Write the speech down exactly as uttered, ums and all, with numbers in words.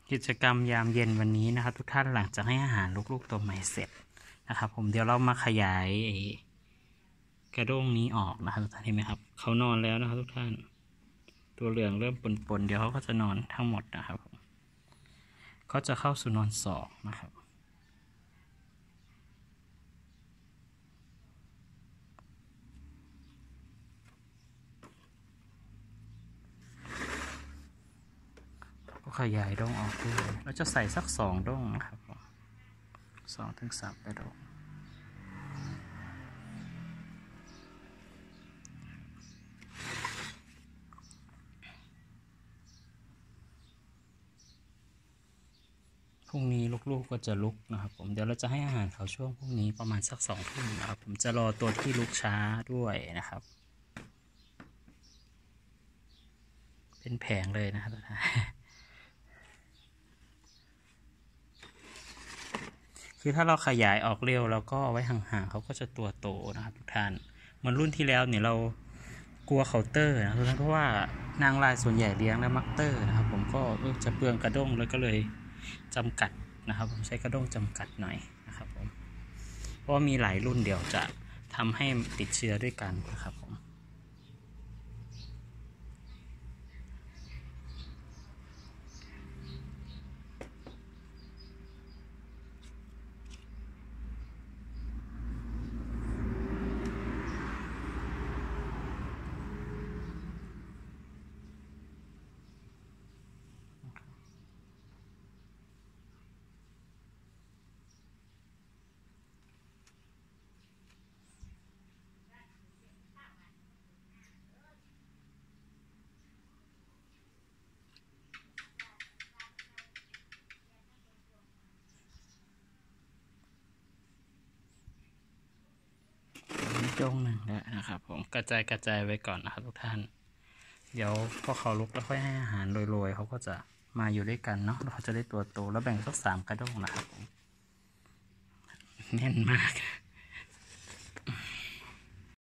กิจกรรมยามเย็นวันนี้นะครับทุกท่านหลังจากให้อาหารลูกๆตัวใหม่เสร็จนะครับผมเดี๋ยวเรามาขยายกระด้งนี้ออกนะครับทุกท่านเห็นไหมครับเขานอนแล้วนะครับทุกท่านตัวเหลืองเริ่มปนๆเดี๋ยวเขาก็จะนอนทั้งหมดนะครับเขาจะเข้าสู่นอนสองนะครับก็ขยายด้งออกด้วยเราจะใส่สักสองด้งนะครับสองถึงสามกระด้งพรุ่งนี้ลูกๆก็จะลุกนะครับผมเดี๋ยวเราจะให้อาหารเขาช่วงพรุ่งนี้ประมาณสักสองทุ่มนะครับผมจะรอตัวที่ลุกช้าด้วยนะครับเป็นแผงเลยนะครับคือถ้าเราขยายออกเร็วแล้วก็ไว้ห่างๆเขาก็จะตัวโตนะครับทุกท่านเหมือนรุ่นที่แล้วเนี่ยเรากลัวเคาน์เตอร์นะเพราะว่านางลายส่วนใหญ่เลี้ยงแล้วมักเตอร์นะครับผมก็จะเปลืองกระด้งแล้วก็เลยจำกัดนะครับผมใช้กระด้งจำกัดหน่อยนะครับผมเพราะว่ามีหลายรุ่นเดี๋ยวจะทำให้ติดเชื้อด้วยกันนะครับผมด้งหนึ่งแล้วนะครับผมกระจายกระจายไว้ก่อนนะครับทุกท่านเดี๋ยวพอเขาลุกแล้วค่อยให้อาหารโรยๆเขาก็จะมาอยู่ด้วยกันเนาะแล้วเขาจะได้ตัวโตแล้วแบ่งสักสามกระด้งนะครับผมแน่นมาก